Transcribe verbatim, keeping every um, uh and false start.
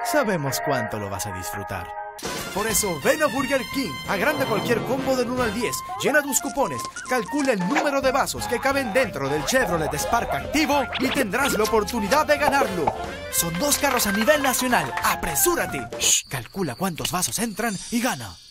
sabemos cuánto lo vas a disfrutar. Por eso, ven a Burger King, agranda cualquier combo del uno al diez, llena tus cupones, calcula el número de vasos que caben dentro del Chevrolet Spark activo y tendrás la oportunidad de ganarlo. Son dos carros a nivel nacional, ¡apresúrate! Shh, calcula cuántos vasos entran y gana.